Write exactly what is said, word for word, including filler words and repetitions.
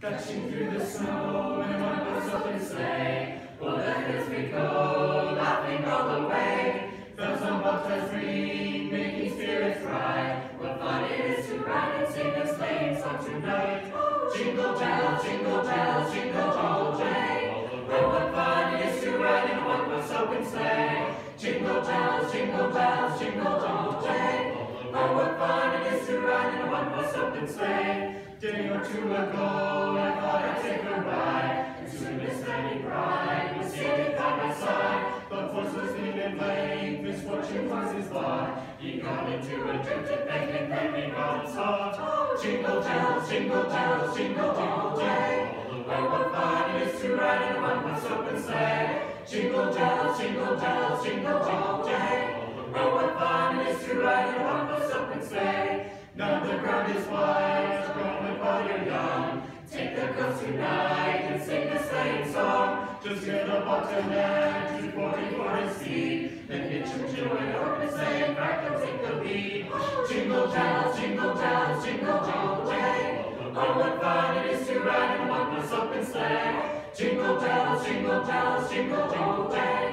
Dashing through the snow in a one-horse open sleigh. O'er the hills we go, laughing all the way. Bells on bobtails ring, making spirits bright. What fun it is to ride and sing a sleighing song tonight. Jingle bells, jingle bells, jingle all the way. Oh, what fun it is to ride in a one-horse open sleigh. Jingle bells, jingle bells, jingle all the way. Oh, what fun it is to ride in a one-horse open sleigh. Day or two ago, I thought I'd take a ride, and soon Miss Fanny Bride was seated by my side. But force was lean and lame, misfortune was his lot. He got into a drifted bank and then he got soft. Jingle bells, jingle bells, jingle all the way. Oh, what fun it is to ride in a one-horse open sleigh. Jingle bells, jingle bells, jingle all the way. Oh, what fun it is to ride in a one-horse open sleigh. Now the ground is wide, grown up while you're young. Take the girls tonight and sing a sleighing song. Just get a bobtail and two forty-four and speed. Then hitch your to an open sleigh and crack and take the lead. Jingle bells, jingle bells, jingle all the way. Oh, what fun it is to ride in a one-horse open sleigh. Jingle bells, jingle bells, jingle all the way.